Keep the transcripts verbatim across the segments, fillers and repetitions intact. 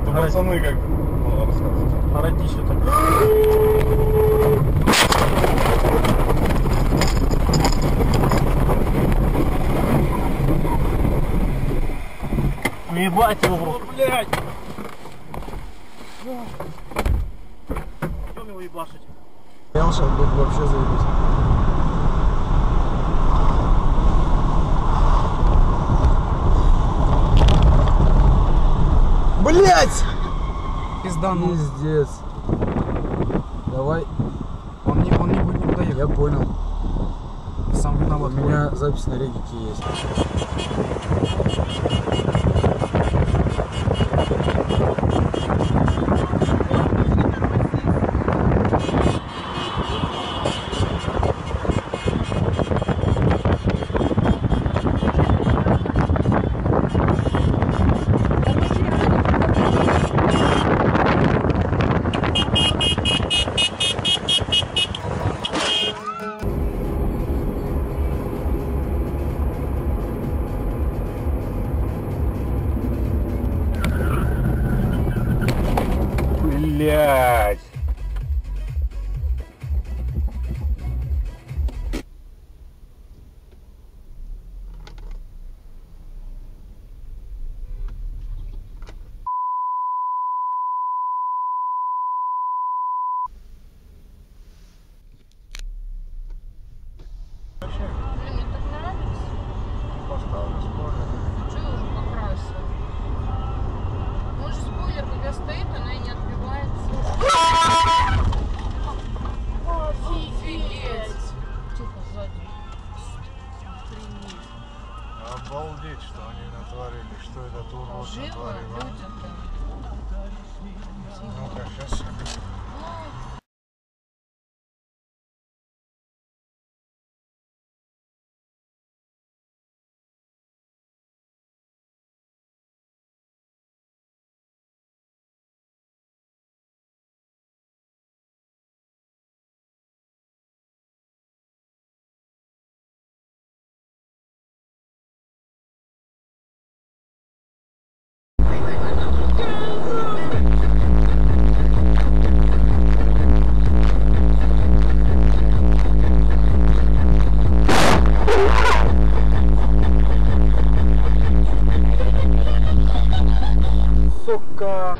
Ну, пацаны как... Ну, рассказывайте. Городище такое. Ебать его в рот, блядь! Идем его ебашить. Я сейчас буду вообще заебись. Блять! Пизданул. Пиздец. Давай. Он не, он не будет никуда ехать. Я понял. Сам виноват. У меня запись на регике есть. Блядь. Мне так нравится. Поставлю спойлер. Ты что уже покрасил? Он же спойлер, когда стоит, она и не отбивается. Офигеть! Тихо, сзади. Охренеть. Обалдеть, что они натворили. Что этот урод Живо натворил. а? люди-то. Ну-ка, сейчас. Сука!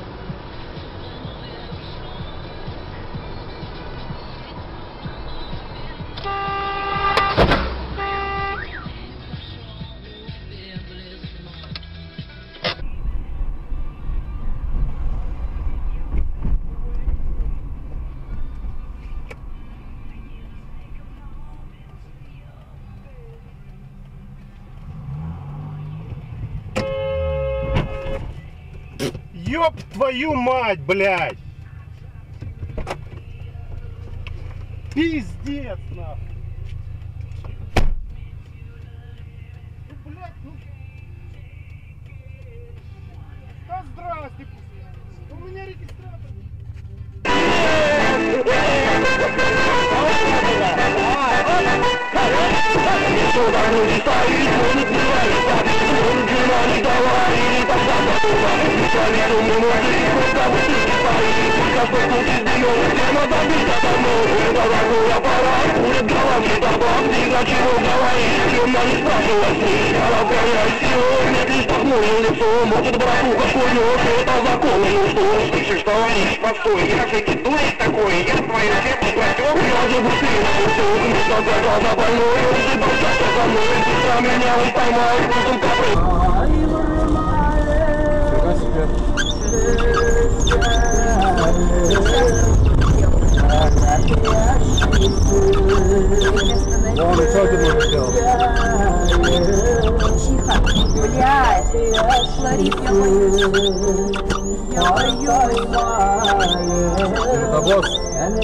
Ёб твою мать, блядь! Пиздец, нахуй! Ну, блядь, ну... Да здрасте! У меня регистратор! Может, братуха, хуёк, это закон, ну что, слышишь, товарищ, постой, я же не дурак такой, я твою чепу платёк, я же быстрее научил, вместо глаза больной, ты большая за мной, быстро меня он поймает, потом капры. Фига себе. Вон, и что ты можешь делать? Тихо, блядь, Ларис, я боюсь. Я боюсь. Это босс.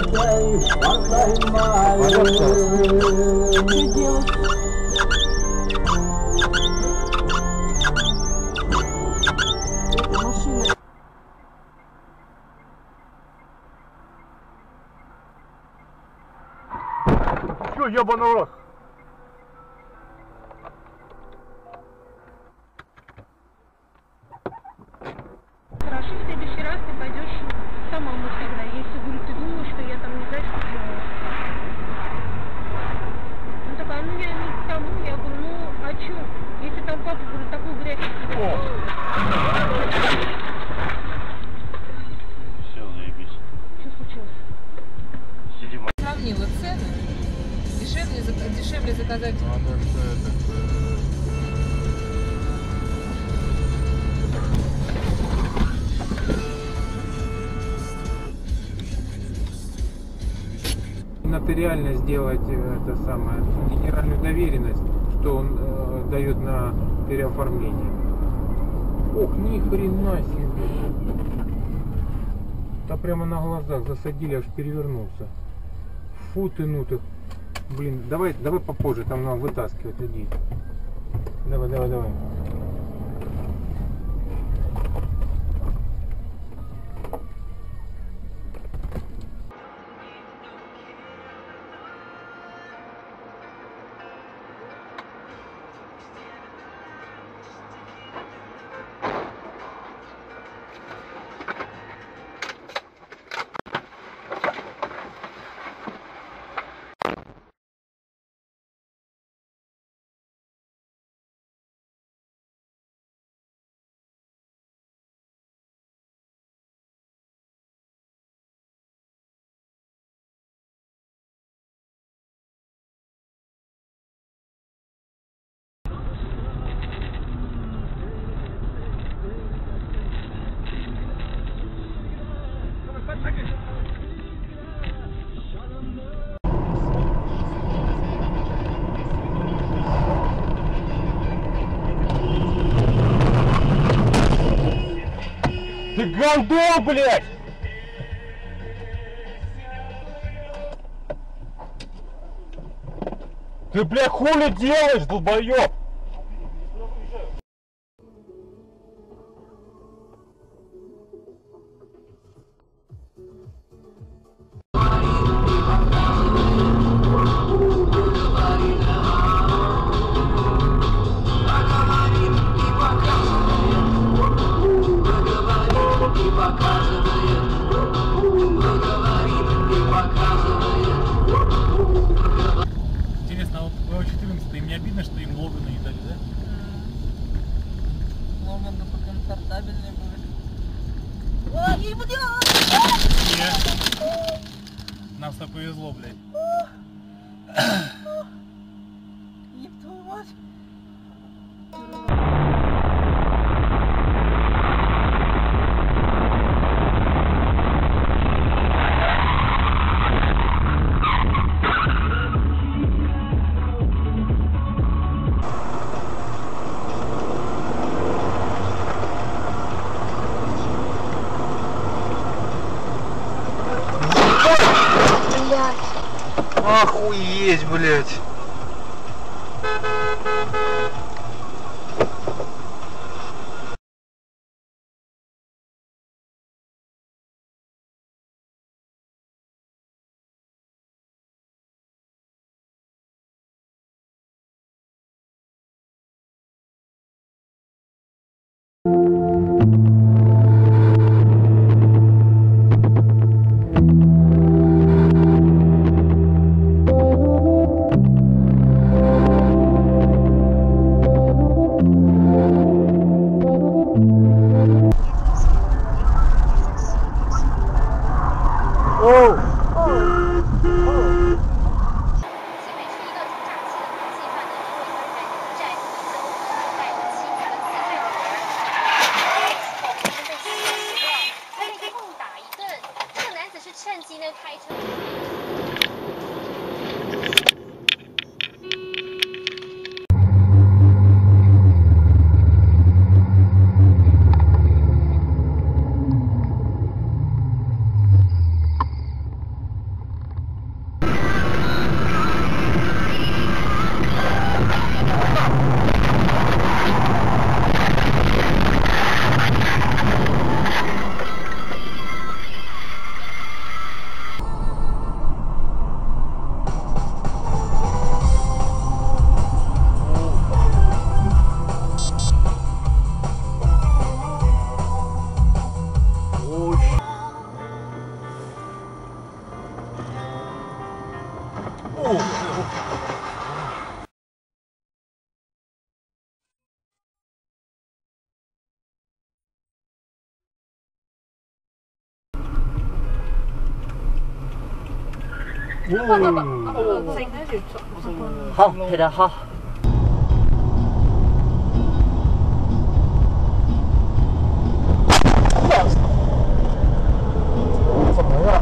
Пойдём сейчас. Что делать? Машина. Чё, ёбаный рот? Хорошо. раз ты пойдешь сама вот тогда. Если, говорю, ты думаешь, что я там не знаю, что делаю. Ну такая, ну я не к тому, я говорю, ну а чё? Если там папа, говорю, такой грязь. Все, заебись. Что случилось? Сидим. Сравнила цены. Дешевле, зак- дешевле заказать. Надо что это... Нотариально сделать э, это самое, генеральную доверенность, что он э, дает на переоформление. Ох, ни хрена себе. Да прямо на глазах засадили, аж перевернулся. Фу ты, ну ты. Блин, давай, давай попозже, там нам вытаскивать людей. Давай, давай, давай. Ты гандон, блядь! Ты, блядь, хули делаешь, долбоёб? Интересно, а вот в четырнадцать им не обидно, что им Логана не дали, да? Логаны покомфортабельнее были. Ой, блядь! Нет. Нам с тобой повезло, блядь. Еб твою мать! Охуеть, блядь. 好，配的好。 怎么样？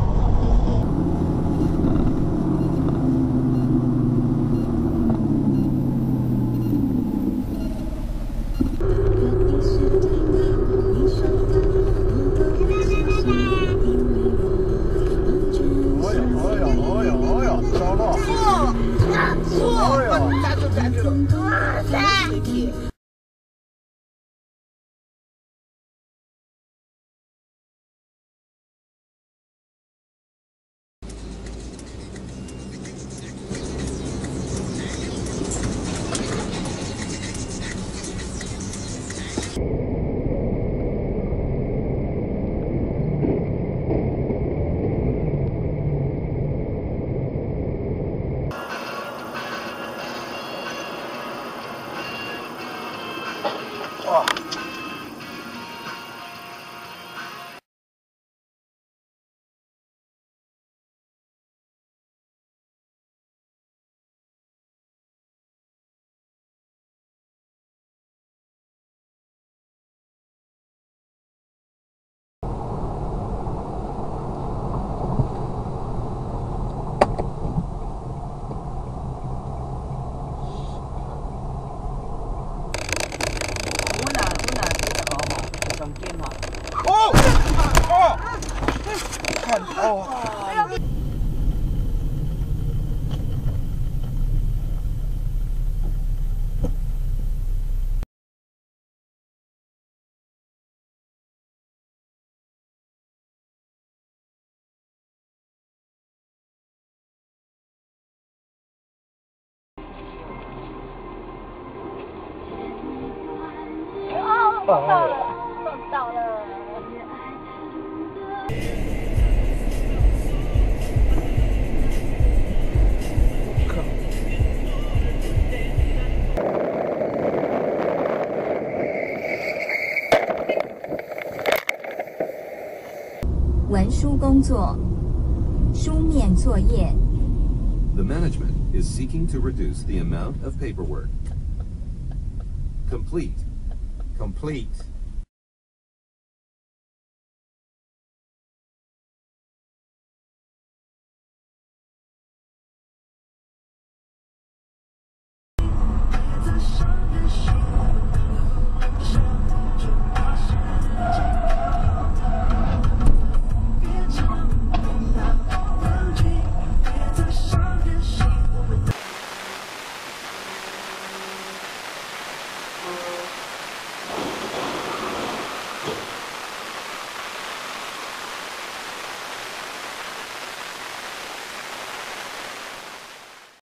碰到了，碰到了。 文书工作，书面作业。 The management is seeking to reduce the amount of paperwork. Complete. Complete.